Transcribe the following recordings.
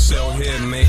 sell here, mate.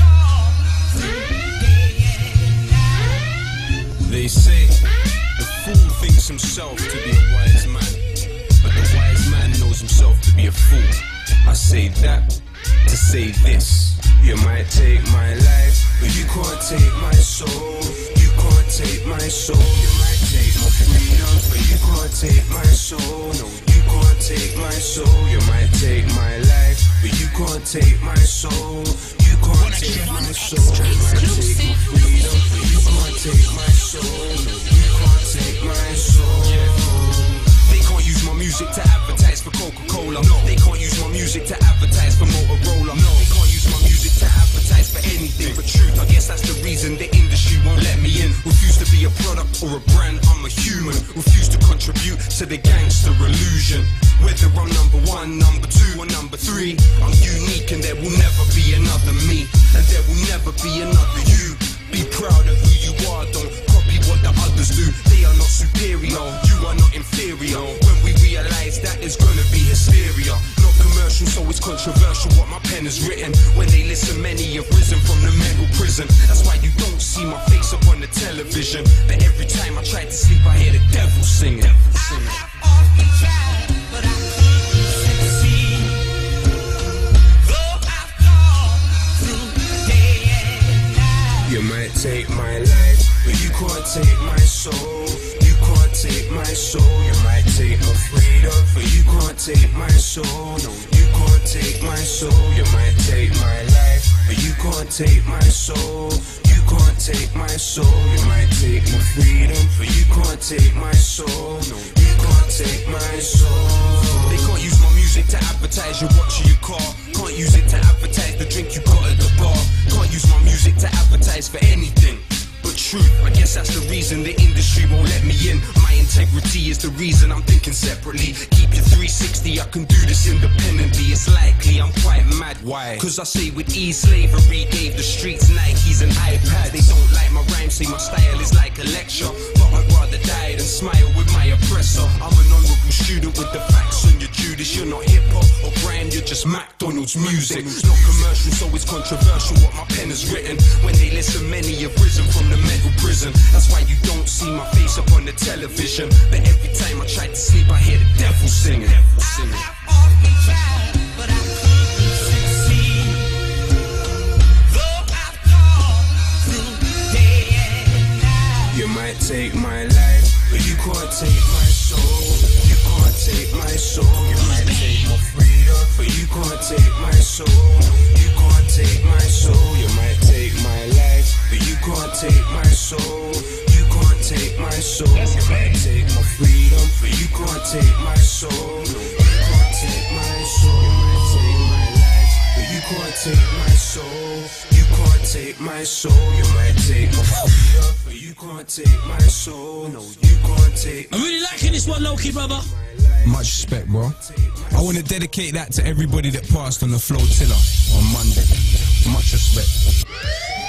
They say the fool thinks himself to be a wise man, but the wise man knows himself to be a fool. I say that to say this: you might take my life, but you can't take my soul. You can't take my soul. You might take my freedom, but you can't take my soul. No, you can't take my soul. You might take my life, but you can't take my soul. You can't take my soul. You might take my freedom, but you can't take my soul. No, you can't take my soul. They can't use my music to advertise for Coca-Cola. No, they can't use my music to advertise for Motorola. No, they can't use my music to advertise for anything but truth. I guess that's the reason the industry won't let me in. Refuse to be a product or a brand, I'm a human. Refuse to contribute to the gangster illusion. Whether I'm number one, number two, or number three, I'm unique and there will never be another me, and there will never be another you. Be proud of who you are, don't copy what the others do. They are not superior, you are not inferior. When we realize that, it's gonna be hysteria. Not commercial, so it's controversial what my pen has written. When they listen, many have risen from the mental prison. That's why you don't see my face up on the television, but every time I try to sleep I hear the devil singing. You might take my life, but you can't take my soul. You can't take my soul. You might take my freedom, but you can't take my soul. No, you can't take my soul. You might take my life, but you can't take my soul. You can't take my soul. You might take my freedom, but you can't take my soul. No, you can't take my soul. They can't use my music to advertise your watch or your car. Can't use it to advertise the drink you got at the bar. Can't use my music to advertise for anything but truth. I guess that's the reason the industry won't let me in. My integrity is the reason I'm thinking separately. Keep your 360, I can do this independently. It's likely I'm quite mad. Why? Cause I say with e-slavery gave the streets Nikes and iPads. They don't like my rhymes, say my style is like a lecture, but I'd rather die than smile with my oppressor. I'm an honorable student with the facts on your Judas. You're not hip-hop or grime, you're just McDonald's music. Not commercial, so it's controversial what my pen has written. When they listen, many have risen from the mental prison. That's why you don't see my face up on the television, but every time I try to sleep I hear the devil singing. You might take my life, but you can't take my soul. You can't take my soul. You might take my freedom, but you can't take my soul. You can't take my soul. You might take my life, but you can't take my soul. You can't take my soul. You might take my freedom, but you can't take my soul. You can't take my soul. You might take my life, but you can't take my soul. You can't take my soul. You might take my freedom, but you can't take my soul. No, you can't take. I'm really liking this one, Loki, brother. Much respect, bro. I want to dedicate that to everybody that passed on the flotilla on Monday. Much respect.